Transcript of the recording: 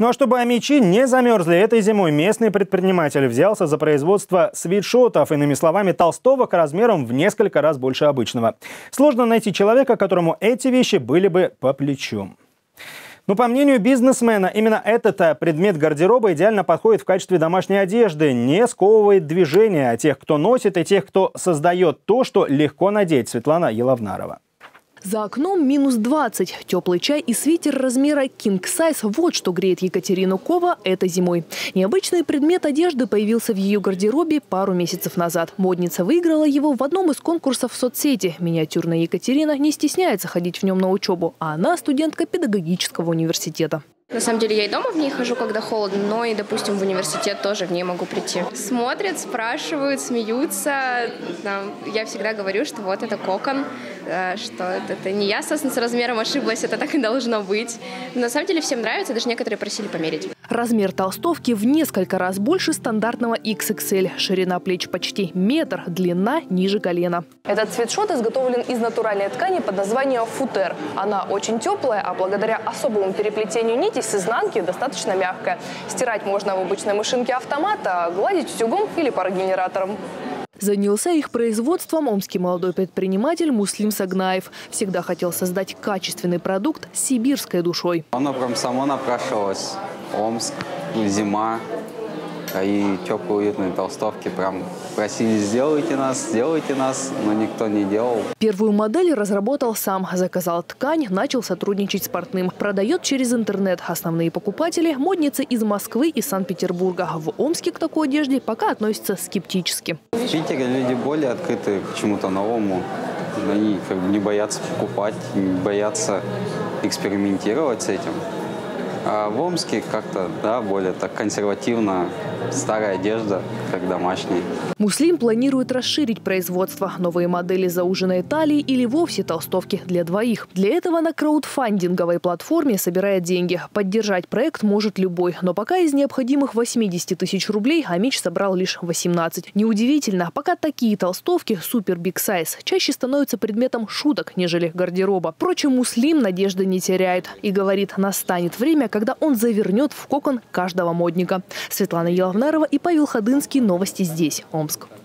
Ну а чтобы омичи не замерзли этой зимой, местный предприниматель взялся за производство свитшотов, иными словами, толстовок размером в несколько раз больше обычного. Сложно найти человека, которому эти вещи были бы по плечу. Но по мнению бизнесмена, именно этот предмет гардероба идеально подходит в качестве домашней одежды, не сковывает движения тех, кто носит, и тех, кто создает то, что легко надеть. Светлана Еловнарова. За окном минус 20. Теплый чай и свитер размера King Size – вот что греет Екатерину Кова этой зимой. Необычный предмет одежды появился в ее гардеробе пару месяцев назад. Модница выиграла его в одном из конкурсов в соцсети. Миниатюрная Екатерина не стесняется ходить в нем на учебу, а она студентка педагогического университета. На самом деле я и дома в ней хожу, когда холодно, но и, допустим, в университет тоже в ней могу прийти. Смотрят, спрашивают, смеются. Я всегда говорю, что вот это кокон, что это не я, собственно, с размером ошиблась, это так и должно быть. Но на самом деле всем нравится, даже некоторые просили померить. Размер толстовки в несколько раз больше стандартного XXL. Ширина плеч почти метр, длина ниже колена. Этот свитшот изготовлен из натуральной ткани под названием футер. Она очень теплая, а благодаря особому переплетению нитей с изнанки достаточно мягкая. Стирать можно в обычной машинке автомата, гладить утюгом или парогенератором. Занялся их производством омский молодой предприниматель Муслим Сагнаев. Всегда хотел создать качественный продукт с сибирской душой. Оно прям само напрашивалось. Омск, зима и теплые уютные толстовки. Прям просили, сделайте нас, но никто не делал. Первую модель разработал сам. Заказал ткань, начал сотрудничать с портным. Продает через интернет. Основные покупатели – модницы из Москвы и Санкт-Петербурга. В Омске к такой одежде пока относятся скептически. В Питере люди более открыты к чему-то новому. Они как бы не боятся покупать, не боятся экспериментировать с этим. А в Омске как-то, да, более так консервативно, старая одежда, как домашняя. Муслим планирует расширить производство. Новые модели зауженной талии или вовсе толстовки для двоих. Для этого на краудфандинговой платформе собирает деньги. Поддержать проект может любой. Но пока из необходимых 80 тысяч рублей омич собрал лишь 18. Неудивительно, пока такие толстовки супер биг сайз чаще становятся предметом шуток, нежели гардероба. Впрочем, Муслим надежды не теряет. И говорит, настанет время, когда он завернет в кокон каждого модника. Светлана Еловнарова и Павел Ходынский. Новости здесь, Омск.